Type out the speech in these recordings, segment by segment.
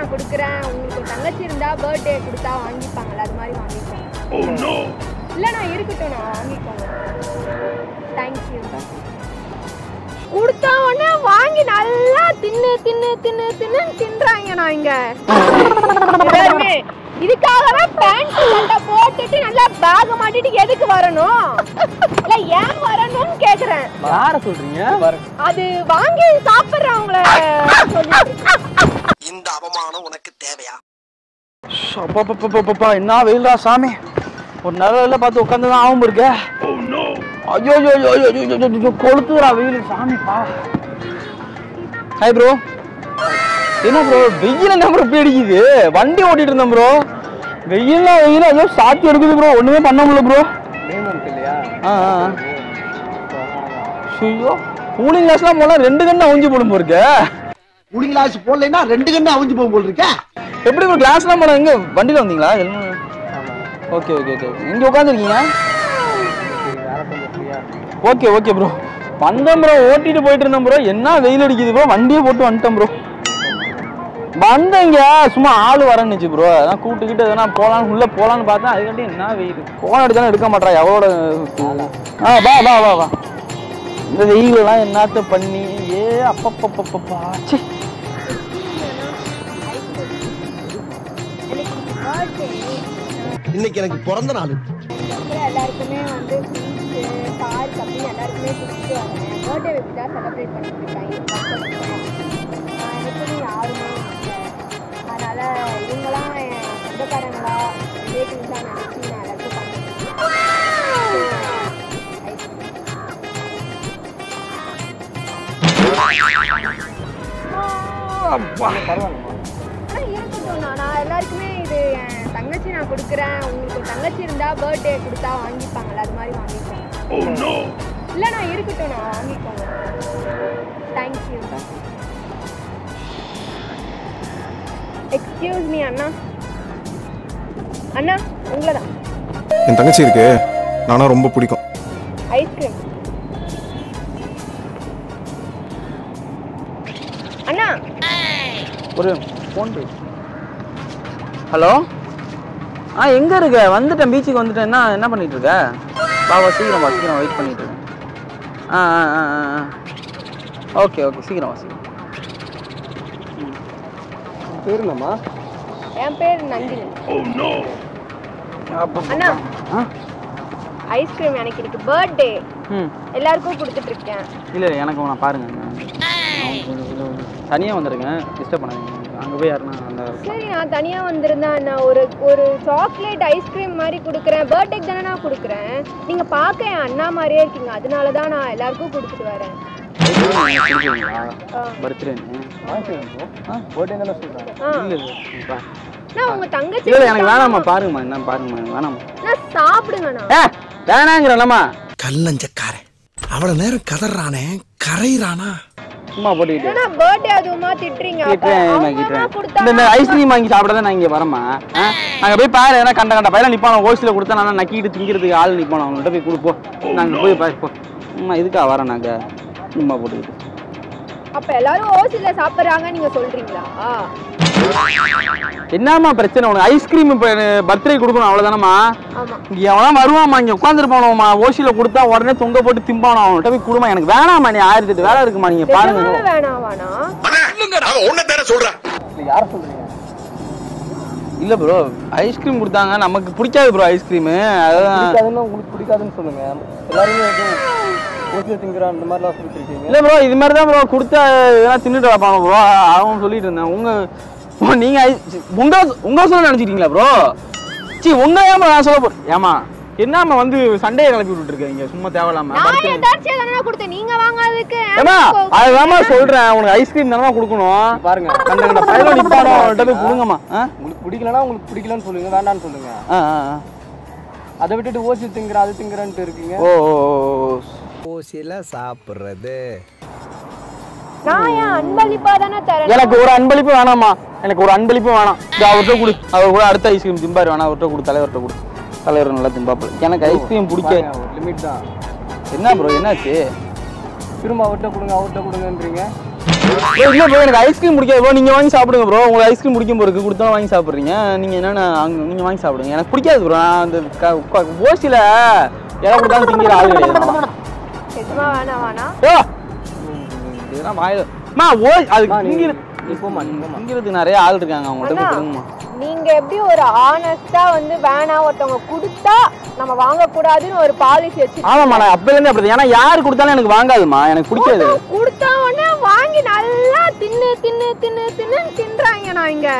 நான் கொடுக்குறேன், உங்களுக்கு தங்கச்சி இருந்தா பர்த்டே கொடுத்தா வாங்கிப்பாங்கல்ல, அது மாதிரி வாங்கிக்கோங்க. இல்லை நான் இருக்கட்டும், நான் வாங்கிக்கோங்க. தேங்க்யூ. கொடுத்தா உடனே வாங்கி நல்லா தின்னு தின்னு தின்னு தின்னு தின்றாங்க. நான் இங்க எல்லாருமே இதுக்காகவே பேண்ட் சட்டை போட்டுட்டு நல்லா பேக் மாட்டிட்டு எதுக்கு வரணும்? இல்ல ஏன் வரணும்னு கேக்குறேன். யார சொல்றீங்க? அது வாங்கி சாப்பிடுறவங்கள இந்த அவமானம் உனக்கு தேவையா? அப்பா என்ன வெயில்டா சாமி. ஒரு நல்ல பார்த்து உட்காந்துதான் ஆகும் இருக்க. ஐயோ கொளுத்துறா வெயில் சாமிப்பா. Hi bro. என்ன ப்ரோ வெயில் என்ன ப்ரோ இப்படி அடிக்குது? வண்டி ஓட்டிட்டு இருந்தேன் ப்ரோ. வெயில் ஏதோ சாத்தி எடுக்குது ப்ரோ. ஒண்ணுமே பண்ண முடியல ப்ரோ. ஐயோ கூலிங் கிளாஸ்லாம் போனா 2 கண்ணு அவிஞ்சு போடும் போருக்கு. கூலிங் கிளாஸ் போடலைன்னா 2 கண்ணு அவிஞ்சு போகும் போல் இருக்க. எப்படி ப்ரோ கிளாஸ்லாம் போனா எங்க வண்டியில வந்தீங்களா? ஓகே ஓகே ஓகே இங்க உட்காந்துருக்கீங்க. Okay okay bro. வந்தேன் ப்ரோ, ஓட்டிட்டு போயிட்டு இருந்தேன் ப்ரோ. என்ன வெயில் அடிக்குது ப்ரோ, வண்டியை போட்டு வந்துட்டேன் ப்ரோ. வந்தேங்க சும்மா ஆள் வரன்னுச்சு ப்ரோ. அதான் கூப்பிட்டுக்கிட்டு எதனா போகலான்னு உள்ள போகலான்னு பார்த்தேன். அதுக்காண்டி என்ன வெயில், போன் அடிச்சாலும் எடுக்க மாட்டா எவ்வளோட. வா வா வா வா. இந்த வெயிலெல்லாம் என்னத்த பண்ணி ஏ அப்பப்பப்பப்பா. சே இன்னைக்கு எனக்கு பிறந்த நாள். எல்லாருக்குமே வந்து கார் கம்பி எல்லாருக்குமே கொடுத்துட்டு வரேன். பர்த்டே வச்சு தான் செலிப்ரேட் பண்ணிட்டு இருக்காங்க. எனக்குன்னு யாருமே இல்லை. அதனால இவங்களாம் என் சொந்தக்காரங்களா ரிலேட்டிவ்ஸாக நினச்சி நான் எல்லாத்தையும் பண்ணிட்டு இருக்கட்டும். நான் எல்லாருக்குமே இது என் தங்கச்சி நான் கொடுக்குறேன், உங்களுக்கு தங்கச்சி இருந்தா பர்த்டே கொடுத்தா வாங்கிப்பாங்கல்ல, அது மாதிரி வாங்கிக்கோங்க. இல்லை நான் இருக்கட்டும், நான் வாங்கிக்கோங்க. தேங்க்யூ. எக்ஸ்கியூஸ் மீ அண்ணா. அண்ணா உங்களை தான். என் தங்கச்சி இருக்கு, நானும் ரொம்ப பிடிக்கும். ஐஸ்கிரீம் அண்ணா. ஒரு ஃபோன் பே. ஹலோ எங்கே இருக்க? வந்துட்டேன், பீச்சுக்கு வந்துட்டேன். என்ன பண்ணிட்டு இருக்க? வா சீக்கிரம் வா, சீக்கிரம் வெயிட் பண்ணிட்டு இருக்கேன். ஓகே ஓகே சீக்கிரம் வா சீக்கிரம். பேர் என்னம்மா? என் பேர் நந்தினி. அண்ணா ஐஸ்கிரீம் எனக்கு இருக்கு, பர்த்டே எல்லாருக்கும் கொடுத்துட்டு இருக்கேன். இல்லை எனக்கு நான் பாருங்க, தனியாக வந்துருக்கேன், டிஸ்டர்ப் பண்ணாதீங்க. அங்கே போய் யாருன்னா அந்த. சரி நான் தனியாக வந்திருந்தேன். நான் ஒரு சாக்லேட் ஐஸ்கிரீம் மாதிரி கொடுக்குறேன். பர்த்டேக்கு தானே நான் கொடுக்குறேன். நீங்கள் பார்க்க என் அண்ணா மாதிரியே இருக்கீங்க, அதனால தான் நான் எல்லாருக்கும் கொடுத்துட்டு வரேன். நான் உங்க தங்கச்சி. எனக்கு வேணாமா, பாருங்கம்மா என்ன பாருங்கம்மா, வேணாமா. நான் சாப்பிடுங்கண்ணா. வேணாங்கிறேன்மா. கல்லஞ்சக்காரன் அவ்வளவு நேரம் கதறானே, கரையிறானா? சும்மா போட்டுக்கிட்டு நான் பர்த்டே அதுமா திட்றீங்க. இந்த ஐஸ்கிரீம் வாங்கி சாப்பிடதான் நான் இங்கே வரமா. நாங்கள் போய் பாரு, ஏன்னா கண்ட பையன் நிற்பான ஹோல்சேல கொடுத்தா நான் நக்கிட்டு திங்கிறதுக்கு ஆள் நிற்பானோம். அவங்கள்ட்ட போய் கொடுப்போம். நாங்கள் போய் பாருப்போம். இதுக்கா வரோம் நாங்கள் சும்மா போட்டுக்கிட்டு. அப்ப எல்லாரும் ஹோல்சேல்ல சாப்பிடுறாங்க நீங்க சொல்றீங்களா? என்னம்மா பிரச்சனை உனக்கு? ஐஸ்கிரீம் இப்போ பர்த்டே கொடுக்கணும் அவ்வளோதானம்மா. இங்கே எவனா வருவாம்மா, இங்கே உட்காந்துருப்பானோம்மா. ஓசியில் கொடுத்தா உடனே தொங்க போட்டு திம்பானோ. அவன்கிட்ட போய் கொடுமா. எனக்கு வேணாம்மா, நீ 1008 வேலை இருக்குமா. நீங்கள் பாருங்க. வேணாவானா? யார சொல்றீங்க? இல்லை ப்ரோ, ஐஸ்கிரீம் கொடுத்தாங்க, நமக்கு பிடிக்காது ப்ரோ ஐஸ்கிரீமு. அதான் உங்களுக்கு பிடிக்காதுன்னு சொல்லுங்க. எல்லாருமே திங்கிறான் இந்த மாதிரிலாம் சொல்லிட்டு. இல்லை ப்ரோ, இது மாதிரி தான் ப்ரோ கொடுத்தா இதெல்லாம் தின்னுட்டு வைப்பாங்க ப்ரோ. அவன் சொல்லிட்டு இருந்தேன். நீங்கள் உங்க சொல்ல நினச்சிக்கிட்டீங்களா ப்ரோ? சி உங்க ஏமா நான் சொல்ல போறேன். ஏமா என்னம்மா வந்து சண்டையை கிளப்பி விட்டுட்டு இருக்கீங்க சும்மா தேவையில்லாம. நீங்க வாங்காததுக்கு அதுதாம்மா சொல்றேன். உனக்கு ஐஸ்கிரீம் தானே கொடுக்கணும். பாருங்க கண்ட பையன் நிப்பானோ, அவன்கிட்ட போய் கொடுங்கம்மா. உங்களுக்கு பிடிக்கலன்னா உங்களுக்கு பிடிக்கலன்னு சொல்லுங்க, வேண்டான்னு சொல்லுங்க. அதை விட்டுட்டு ஓசி திங்குற அது திங்குறன்ட்டு இருக்கீங்க. ஓசியில சாப்பிடுறது நான் ஏன் அன்பளிப்பா தானே தரேன். எனக்கு ஒரு அன்பளிப்பு வேணாம்மா, எனக்கு ஒரு அன்பளிப்பு வேணாம். அவர்கிட்ட கொடு, அவர் கூட அடுத்த ஐஸ்கிரீம் திம்பாரு. வேணா அவர்கிட்ட கொடு, தலைவர்கிட்ட கொடு. தலைவர் நல்லா திம்பாப்பில். எனக்கு ஐஸ்கிரீம் பிடிக்க லிமிட் தான். என்ன ப்ரோ என்னாச்சு? திரும்ப அவர்கிட்ட கொடுங்க அவர்கிட்ட கொடுங்கன்றீங்க. இல்ல ப்ரோ எனக்கு ஐஸ்கிரீம் பிடிக்காது ப்ரோ. நீங்க வாங்கி சாப்பிடுங்க ப்ரோ. உங்களுக்கு ஐஸ்கிரீம் பிடிக்கும் போறதுக்கு கொடுத்தா வாங்கி சாப்பிடுறீங்க. நீங்க என்னன்னா நீங்க வாங்கி சாப்பிடுங்க. எனக்கு பிடிக்காது ப்ரோ. நான் அந்த ஓசில எதை கொடுத்தாலும் திங்கிற ஆள் கிடையாது. எதுமா வேணா இதெல்லாம் வாயில அது திங்கிறதுக்கு நிறைய ஆள் இருக்காங்க. அவங்கள்ட்ட கொடுங்கம்மா. நீங்க எப்படி ஒரு ஆனஸ்டா வந்து வேணா ஒருத்தவங்க கொடுத்தா நம்ம வாங்க கூடாதுன்னு ஒரு பாலிசி வச்சு. ஆமாம்மா நான் அப்பல இருந்து அப்படி. ஏன்னா யாரு கொடுத்தாலும் எனக்கு வாங்காதுமா. எனக்கு பிடிக்காது. கொடுத்தா உடனே வாங்கி நல்லா தின்னு தின்னு தின்னு தின்னு தின்றாங்க. நான் இங்க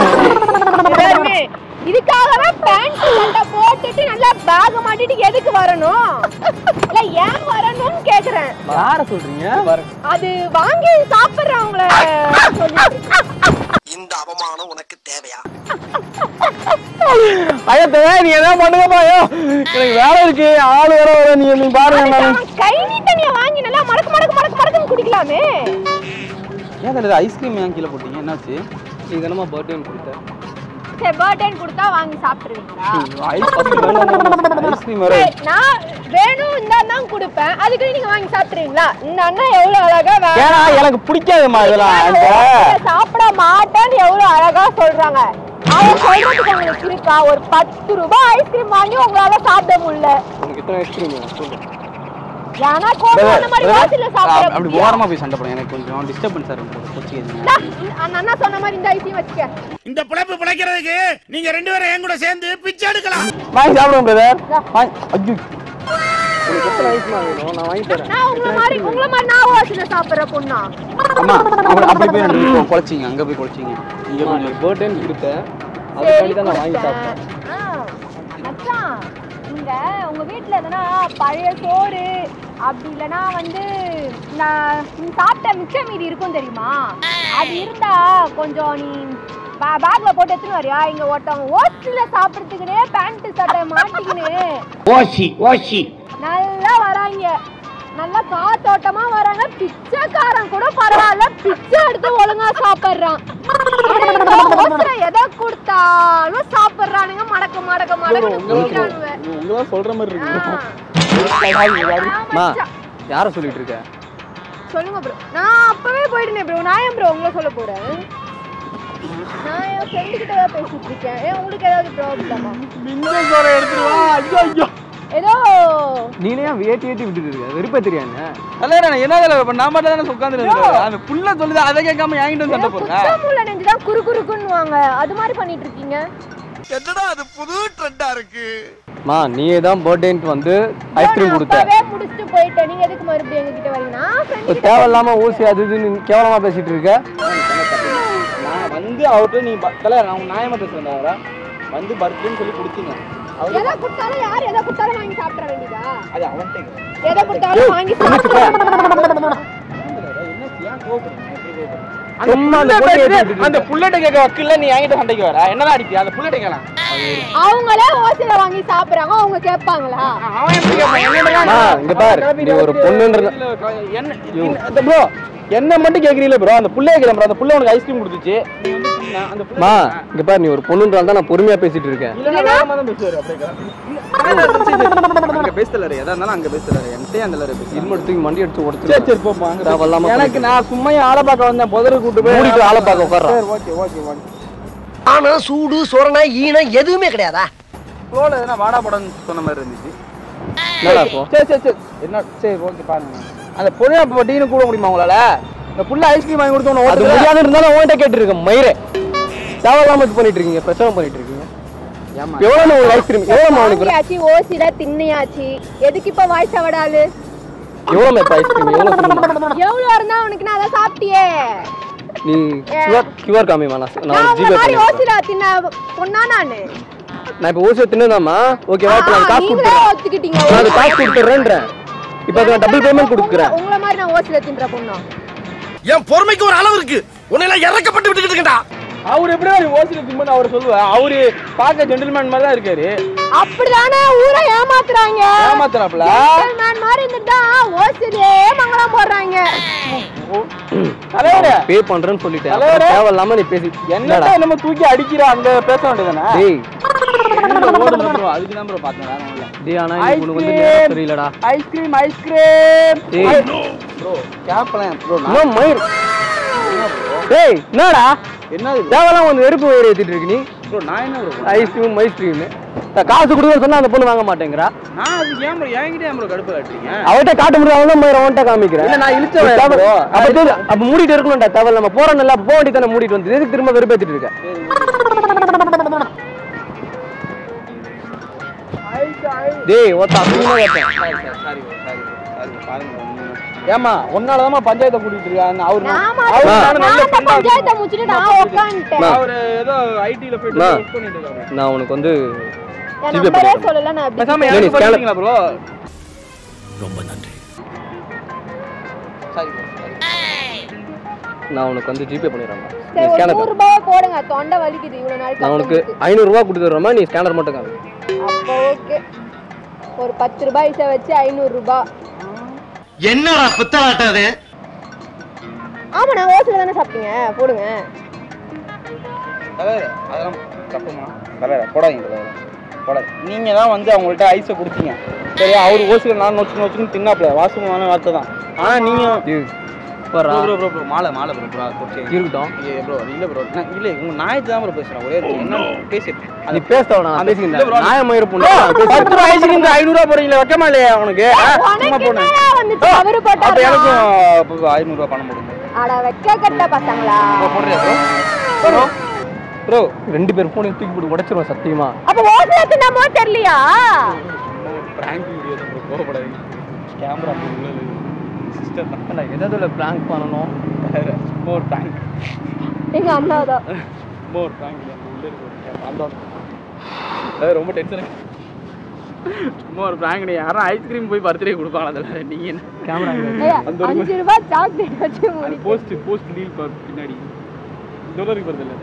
இதுக்காகவே பேண்ட் சட்டை போட்டுட்டு நல்லா பேக் மாட்டிட்டு எதுக்கு வரணும்? இல்ல ஏன் வரணும்னு கேக்குறேன். யார சொல்றீங்க? அது வாங்கி சாப்பிடுறவங்கள இந்த அவமானம் உனக்கு தேவையா? ஐயா தேவை நீ எதாவது பண்ணுங்கப்பா. ஐயோ எனக்கு வேலை இருக்கு. ஆளு வர நீ பாருங்க. கை நீட்ட நீ வாங்கி நல்லா மடக்கு மடக்கு மடக்கு மடக்குன்னு குடிக்கலாமே. ஏன் தடவை ஐஸ்கிரீம் ஏன் கீழே போட்டீங்க? என்னாச்சு? நீ தானமா பர்த்டேன்னு கொடுத்த. சரி பர்த்டேன்னு கொடுத்தா வாங்கி சாப்பிட்டுருவீங்களா? ஐஸ்கிரீம் வர நான் வேணும் தான் கொடுப்பேன். அதுக்கு நீங்க வாங்கி சாப்பிட்டுருவீங்களா? இந்த அண்ணா எவ்வளவு அழகா ஏன்னா எனக்கு பிடிக்காதுமா இதெல்லாம். சாப்பிட மாட்டேன்னு எவ்வளவு அழகா சொல்றாங்க. அவங்க சொல்றதுக்கு உங்களுக்கு இருக்கா? ஒரு 10 ரூபாய் ஐஸ்கிரீம் வாங்கி உங்களால சாப்பிட முடியல. உனக்கு எத்தனை ஐஸ்கிரீம் சொல்லு. யானா கோவம் அந்த மாதிரி வாசில சாப்பிட அப்படி ஓரமா போய் சண்டை போடுங்க. எனக்கு கொஞ்சம் டிஸ்டர்பன்ஸா இருக்கு. கொச்சிங்க அந்த அண்ணா சொன்ன மாதிரி இந்த ஐஸ்கிரீம் வச்சுக்க. இந்த பிழைப்பு பிழைக்கிறதுக்கு நீங்க ரெண்டு பேரும் என் கூட சேர்ந்து பிச்சை எடுக்கலாம். வாங்கி சாப்பிடுவோம் பிரதர். ஐயோ உங்களுக்கு எத்தனை ஐஸ்மா வேணும்? நான் வாங்கி தரேன். நான் உங்கள மாதிரி நான் வாசில சாப்பிடுற பொண்ணா? அம்மா அப்படி போய் ரெண்டு குழச்சிங்க. அங்க போய் குழச்சிங்க. இங்க போய் பர்த்டேன்னு கொடுத்தேன். அதுக்காண்டி தான் நான் வாங்கி சாப்பிட்டேன். மச்சான் நீங்க உங்க வீட்டுல எதனா பழைய சோறு அப்படி இல்லைன்னா வந்து நீ சாப்பிட்ட மிச்ச மீதி இருக்கும் தெரியுமா? அது இருந்தா கொஞ்சம் நீ பேக்ல போட்டு எடுத்துன்னு வரியா? இங்க ஒருத்தவங்க ஓசில சாப்பிடுறதுக்குனே பேண்ட் சட்டை மாட்டிக்கின்னு ஓசி நல்லா வராங்க. நல்லா காத்தோட்டமா வராங்க. பிச்சைக்காரன் கூட பரவாயில்ல, பிச்சை எடுத்து ஒழுங்கா சாப்பிடுறான். எதை கொடுத்தாலும் சாப்பிடுறானுங்க. மடக்க மடக்க மடக்க சொல்ற மாதிரி இருக்கு. யார சொல்லிட்டு இருக்க? சொல்லுங்க ப்ரோ. நான் அப்பவே போயிட்டேன் ப்ரோ. நான் ஏன் ப்ரோ உங்களை சொல்ல போறேன்? நான் என் ஃப்ரெண்டு கிட்ட தான் பேசிட்டு இருக்கேன். ஏன் உங்களுக்கு ஏதாவது ப்ராப்ளமா? ஏதோ நீனே வேட்டி விட்டுட்டு இருக்க. வெறுப்பா தெரியாங்க. தலைவரே என்ன தலைவர நான் மட்டும் தான உட்கார்ந்து இருக்கேன். அந்த புள்ள சொல்லுது அத கேட்காம என்கிட்ட சண்டை போடுற. குத்தமுள்ள நெஞ்சு தான் குறு குறுக்குன்னுவாங்க. அது மாதிரி பண்ணிட்டு இருக்கீங்க. என்னடா அது புது ட்ரெண்டா இருக்கு. மா நீயே தான் பர்த்டேன்ட்டு வந்து ஐஸ்கிரீம் கொடுத்த. அப்பவே முடிச்சிட்டு போயிட்டேன். நீங்க எதுக்கு மறுபடியும் எங்க கிட்ட வரீங்க? நான் ஃப்ரெண்ட் தேவையில்லாம ஊசி அது இதுன்னு கேவலமா பேசிட்டு இருக்க. நான் வந்து அவர்கிட்ட நீ தலைவர நான் நியாயமா பேசுறேன்டா. வந்து பர்த்டேன்னு சொல்லி கொடுத்தீங்க. எதை கொடுத்தாலும் யார் எதை கொடுத்தாலும் வாங்கி சாப்பிட வேண்டியதா? அது அவன்கிட்ட எதை கொடுத்தாலும் வாங்கி சாப்பிட. அந்த புல்லட்ட கேட்க வக்கில்ல நீ என்கிட்ட சண்டைக்கு வர. என்னடா அடிப்பியா? அந்த புல்லட்ட கேக்கலாம். அவங்களே ஓசில வாங்கி சாப்பிடுறாங்க. அவங்க கேட்பாங்களா? அவன் எப்படி கேட்பான்? இங்க பாரு நீ ஒரு பொண்ணுன்ற என்ன ப்ரோ என்ன மட்டும் கேக்குறீல ப்ரோ? அந்த புள்ளைய கேக்குறேன் ப்ரோ. அந்த புள்ள உனக்கு ஐஸ்கிரீம் கொடுத்துச்சு. அந்த புள்ள இங்க பாரு நீ ஒரு பொண்ணுன்றால தான் நான் பொறுமையா பேசிட்டு இருக்கேன். இல்ல நான் வேகமா தான் பேசுவாரு. அப்படியே அங்க பேசலற. எதா இருந்தாலும் அங்க பேசலற. என்கிட்ட அந்த லற பேசி இரும எடுத்து மண்டி எடுத்து உடைச்சு. சரி போ போ. அங்க வரலாமா? எனக்கு நான் சும்மா ஆளை பார்க்க வந்தேன். புதரு கூட்டி போய் மூடிட்டு ஆளை பார்க்க உட்கார்றேன். சரி ஓகே ஓகே ஓகே. ஆனா சூடு சோரணை ஈன எதுவுமே கிடையாதா? ஃப்ளோல எதனா வாடா போடன்னு சொன்ன மாதிரி இருந்துச்சு. என்னடா போ. சரி என்ன சரி ஓகே பாருங்க. அந்த பொண்ணு பட்டின்னு கூட முடியுமா உங்களால? இந்த புள்ள ஐஸ்கிரீம் வாங்கி கொடுத்தோம். அது முடியாது இருந்தாலும் உன்கிட்ட கேட்டுருக்கேன். மயிரே தேவையில்லாம இது பண்ணிட்டு இருக்கீங்க. பிரச்சனை பண்ணிட்டு இருக்கீங்க. எவ்வளவு ஒரு ஐஸ்கிரீம் எவ்வளவு வாங்கியாச்சு? ஓசில தின்னியாச்சு. எதுக்கு இப்ப வாய்ஸ் அவடாலு? எவ்வளவு இப்ப ஐஸ்கிரீம் எவ்வளவு இருந்தா உனக்கு நான் அதை சாப்பிட்டியே. நீ கியூஆர் காமிமா. நான் ஜிபே பண்ணி ஓசில தின்ன பொண்ணா நானு. நான் இப்ப ஓசில தின்னதாமா? ஓகேவா? இப்ப நான் காசு கொடுத்துறேன். ஒத்துக்கிட்டீங்க. நான் காசு கொடுத்துறேன்றேன். இப்ப நான் டபுள் பேமெண்ட் கொடுக்குறேன். உங்கள மாதிரி நான் ஓசில தின்ற பொண்ணா? என் பொறுமைக்கு ஒரு அளவு இருக்கு. உன்னையெல்லாம் இறக்கப்பட்டு விட்டுக்கிட்டு இருக்கடா. அவர் எப்படி ஓசில திம்பன்னு அவர் சொல்லுவா? அவரு பாக்க ஜென்டில்மேன் மாதிரி தான் இருக்காரு. அப்படிதானே ஊரை ஏமாத்துறாங்க. ஏமாத்துறாப்ல. ஜென்டில்மேன் மாதிரி இருந்துட்டா ஓசிலே மங்களம் போடுறாங்க. தலைவரே பே பண்றேன்னு சொல்லிட்டேன். தேவையில்லாம நீ பேசி என்னடா நம்ம தூக்கி அடிக்கிற அங்க பேச வேண்டியதானே? டேய் அதுக்கு தான் ப்ரோ பார்த்தேன். வேற ஒண்ணும் இல்ல. டேய் ஆனா இவனுக்கு வந்து நேரா தெரியலடா. ஐஸ்கிரீம் டேய் ப்ரோ கேப்லாம் ப்ரோ நான் மயிர் டேய் என்னடா என்னது தேவலாம் வந்து வெறுப்பு வயிறு ஏத்திட்டு இருக்கு நீ ப்ரோ நான் என்ன ப்ரோ ஐஸ்கிரீம் காசு கொடுக்க சொன்னா அந்த பொண்ணு வாங்க மாட்டேங்கிறா நான் அது ஏன் ப்ரோ என்கிட்ட ஏன் ப்ரோ கடுப்பு காட்டுறீங்க அவட்ட காட்ட முடியாது அவன் தான் அவன்கிட்ட காமிக்கிறேன் இல்ல நான் இழுச்சவன் ப்ரோ அப்ப மூடிட்டு இருக்கணும்டா தவல் நம்ம போறோம் நல்லா போக வேண்டிய தானே மூடிட்டு வந்து எதுக்கு திரும்ப வெறுப்பேத்திட்டு இருக்க டேய் ஓட்டா சாரி பாருங்க ஏமா உன்னாலதான் பஞ்சாயத்தை கூட்டிட்டு இருக்காங்க அவரு ஏதோ ஐடில போயிட்டு ஒர்க் பண்ணிட்டு இருக்காரு நான் உனக்கு வந்து நம்பரே சொல்லல நான் ப்ரோ ரொம்ப நன்றி சாரி நான் உனக்கு வந்து ஜிபே பண்ணிடுறேன் நீ ஸ்கேனர் 100 ரூபாய் போடுங்க தொண்டை வலிக்குது இவ்வளவு நாள் நான் உனக்கு 500 ரூபாய் கொடுத்து தரேன்மா நீ ஸ்கேனர் மட்டும் காமி அப்ப ஓகே ஒரு 10 ரூபாய் இசை வச்சு 500 ரூபாய் என்னடா புத்தலாட்டம் அது ஆமா நான் ஓசில தானே சாப்பிட்டீங்க போடுங்க அதெல்லாம் தப்புமா போடாதீங்க நீங்க தான் வந்து அவங்கள்ட்ட ஐஸை கொடுத்தீங்க சரியா அவர் ஓசில நான் நோச்சுன்னு தின்னாப்ல வாசமான வார்த்தை தான் ஆனா நீங்க ப்ரோ மாலை ப்ரோ இருக்கட்டும் ப்ரோ இல்ல ப்ரோ இல்ல உங்க நாயத்து தான் ப்ரோ பேசுறேன் ஒரே என்ன பேசிட்டு அது பேசவனா பேசிக்கிறேன் நாயமா இருப்போம் 10 ரூபாய் ஐஸ்கிரீம் 500 ரூபாய் போறீங்களா வெக்கமா இல்லையா உனக்கு சும்மா போனே வந்துச்சு அவரு போட்டாரு அப்ப எனக்கு 500 ரூபாய் பணம் போடுங்க அட வெக்க கட்ட பசங்களா போடுறியா ப்ரோ ரெண்டு பேர் போன் தூக்கி போட்டு உடைச்சிருவோம் சத்தியமா அப்ப ஓசில தின்னமோ தெரியலையா பிராங்க் வீடியோ தான் ப்ரோ கோவப்படாதீங்க கேமரா உள்ளது சிஸ்டர் தான் நான் ஏதாவது பிராங்க் பண்ணனும் மோர் பிராங்க் எங்க அண்ணா தான் மோர் பிராங்க் உள்ள இருக்கு அந்த அது ரொம்ப டென்ஷன் சும்மா ஒரு பிராங்க் நீ யாரும் ஐஸ்கிரீம் போய் பர்த்டே கொடுப்பாங்க அதல நீங்க என்ன கேமரா அந்த 5 ரூபாய் சாக்லேட் வச்சு மூடி போஸ்ட் டீல் பின்னாடி டாலருக்கு வருதுல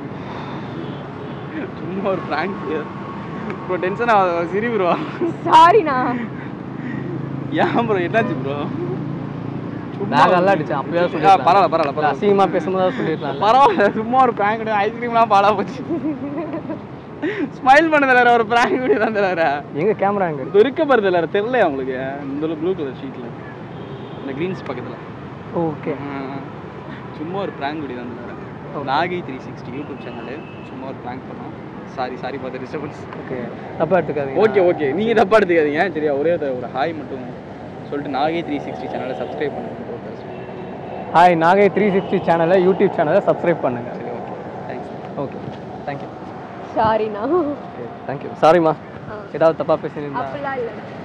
சும்மா ஒரு பிராங்க் ப்ரோ டென்ஷன் சரி ப்ரோ சாரிண்ணா ஏன் ப்ரோ என்னாச்சு ப்ரோ பேக் எல்லாம் அடிச்சேன் அப்பவே சொல்லிட்டேன் பரவாயில்ல அசிங்கமா பேசும்போது சொல்லிடலாம் பரவாயில்ல சும்மா ஒரு பிராங்க் ஐஸ்கிரீம்லாம் பாலா போச்சு ஸ்மைல் பண்ணதில்ல ஒரு பிராங்க் வீடியோ தான் தெரியல எங்க கேமரா எங்க இது இருக்க போறதில்ல தெரியல உங்களுக்கு இந்த ப்ளூ கலர் ஷீட்ல இந்த கிரீன்ஸ் பக்கத்துல ஓகே சும்மா ஒரு பிராங்க் வீடியோ தான் தெரியல நாகை 360 யூடியூப் சேனல் சும்மா ஒரு பிராங்க் பண்ணோம் sorry for the disturbance okay தப்பா எடுத்துக்காதீங்க ஓகே நீங்க தப்பா எடுத்துக்காதீங்க சரியா ஒரே ஒரு ஹாய் மட்டும் சொல்லிட்டு நாகை 360 சேனலை சப்ஸ்கிரைப் பண்ணுங்க ஹாய் நாகை 360 சேனலை யூடியூப் சேனலை சப்ஸ்கிரைப் பண்ணுங்க சரி ஓகே தேங்க்யூ சாரிண்ணா தேங்க்யூ சாரிம்மா ஏதாவது தப்பா பேசியிருந்தா அப்படிலாம் இல்லை